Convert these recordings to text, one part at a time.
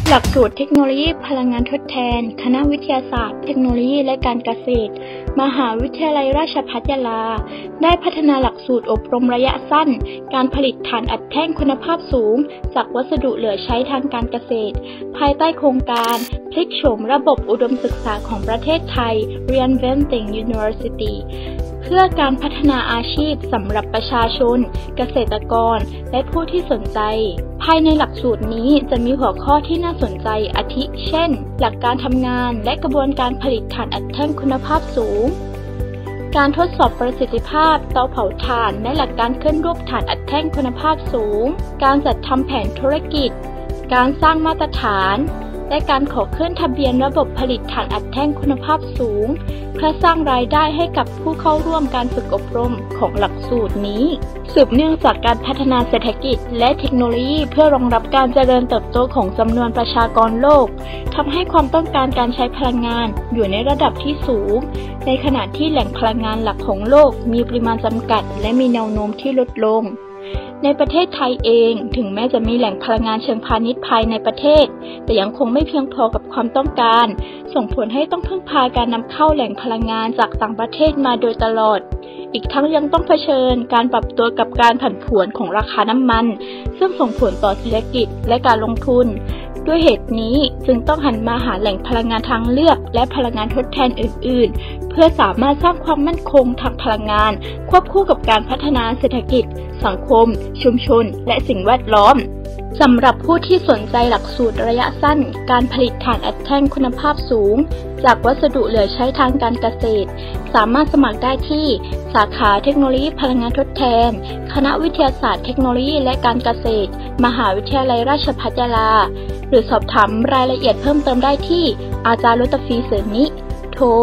หลักสูตรเทคโนโลยีพลังงานทดแทนคณะวิทยาศาสตร์เทคโนโลยีและการเกษตรมหาวิทยาลัยราชภัฏยะลาได้พัฒนาหลักสูตรอบรมระยะสั้นการผลิตถ่านอัดแท่งคุณภาพสูงจากวัสดุเหลือใช้ทางการเกษตรภายใต้โครงการพลิกโฉมระบบอุดมศึกษาของประเทศไทย Reinventing University เพื่อการพัฒนาอาชีพสำหรับประชาชนเกษตรกรและผู้ที่สนใจภายในหลักสูตรนี้จะมีหัวข้อที่น่าสนใจอาทิเช่นหลักการทำงานและกระบวนการผลิตถ่านอัดแท่งคุณภาพสูงการทดสอบประสิทธิภาพเตาเผาถ่านและหลักการขึ้นรูปถ่านอัดแท่งคุณภาพสูงการจัดทำแผนธุรกิจการสร้างมาตรฐานและการขอขึ้นทะเบียนระบบผลิตถ่านอัดแท่งคุณภาพสูงเพื่อสร้างรายได้ให้กับผู้เข้าร่วมการฝึกอบรมของหลักสูตรนี้สืบเนื่องจากการพัฒนาเศรษฐกิจและเทคโนโลยีเพื่อรองรับการเจริญเติบโตของจำนวนประชากรโลกทำให้ความต้องการการใช้พลังงานอยู่ในระดับที่สูงในขณะที่แหล่งพลังงานหลักของโลกมีปริมาณจำกัดและมีแนวโน้มที่ลดลงในประเทศไทยเองถึงแม้จะมีแหล่งพลังงานเชิงพาณิชย์ภายในประเทศแต่ยังคงไม่เพียงพอกับความต้องการส่งผลให้ต้องพึ่งพาการนำเข้าแหล่งพลังงานจากต่างประเทศมาโดยตลอดอีกทั้งยังต้องเผชิญการปรับตัวกับการผันผวนของราคาน้ำมันซึ่งส่งผลต่อเศรษฐกิจและการลงทุนด้วยเหตุนี้จึงต้องหันมาหาแหล่งพลังงานทางเลือกและพลังงานทดแทนอื่นๆเพื่อสามารถสร้างความมั่นคงทางพลังงานควบคู่กับการพัฒนาเศรษฐกิจสังคมชุมชนและสิ่งแวดล้อมสำหรับผู้ที่สนใจหลักสูตรระยะสั้นการผลิตถ่านอัดแท่งคุณภาพสูงจากวัสดุเหลือใช้ทางการเกษตรสามารถสมัครได้ที่สาขาเทคโนโลยีพลังงานทดแทนคณะวิทยาศาสตร์เทคโนโลยีและการเกษตรมหาวิทยาลัยราชภัฏยะลาหรือสอบถามรายละเอียดเพิ่มเติมได้ที่อาจารย์รุตฟีเสนิโทร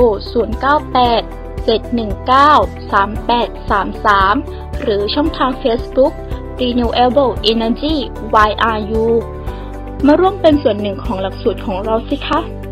098-719-3833 หรือช่องทาง Facebook Renewable Energy YRU มาร่วมเป็นส่วนหนึ่งของหลักสูตรของเราสิคะ